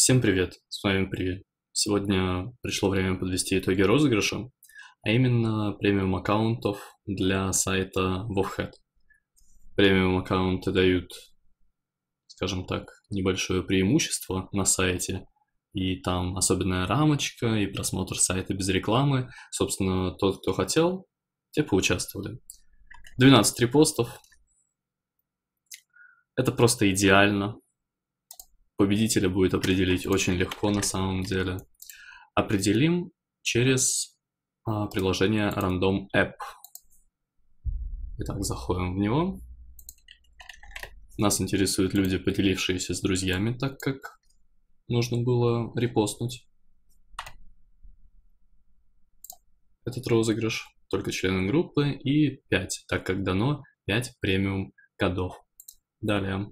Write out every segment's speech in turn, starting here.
Всем привет, с вами Привет. Сегодня пришло время подвести итоги розыгрыша, а именно премиум аккаунтов для сайта Wovhead. Премиум аккаунты дают, скажем так, небольшое преимущество на сайте, и там особенная рамочка, и просмотр сайта без рекламы. Собственно, тот, кто хотел, те поучаствовали. 12 репостов. Это просто идеально. Победителя будет определить очень легко на самом деле. Определим через приложение Random App. Итак, заходим в него. Нас интересуют люди, поделившиеся с друзьями, так как нужно было репостнуть этот розыгрыш. Только членам группы и 5, так как дано 5 премиум кодов. Далее.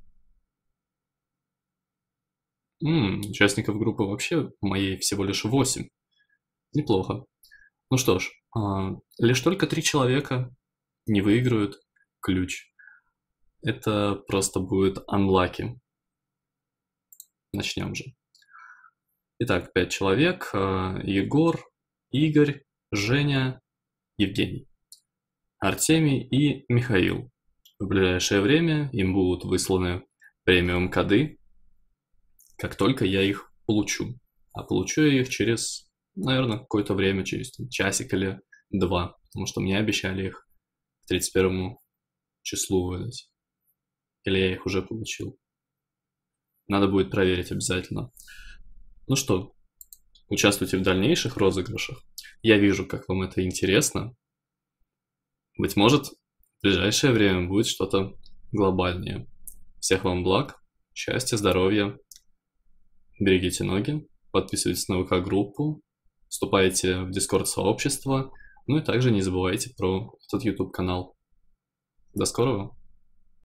Участников группы вообще моей всего лишь 8. Неплохо. Ну что ж, лишь только 3 человека не выиграют ключ. Это просто будет unlucky. Начнем же. Итак, 5 человек. Егор, Игорь, Женя, Евгений, Артемий и Михаил. В ближайшее время им будут высланы премиум коды, как только я их получу. А получу я их через, наверное, какое-то время, через часик или два, потому что мне обещали их к 31 числу выдать. Или я их уже получил. Надо будет проверить обязательно. Ну что, участвуйте в дальнейших розыгрышах. Я вижу, как вам это интересно. Быть может, в ближайшее время будет что-то глобальнее. Всех вам благ, счастья, здоровья. Берегите ноги, подписывайтесь на ВК-группу, вступайте в Дискорд-сообщество, ну и также не забывайте про этот YouTube-канал. До скорого!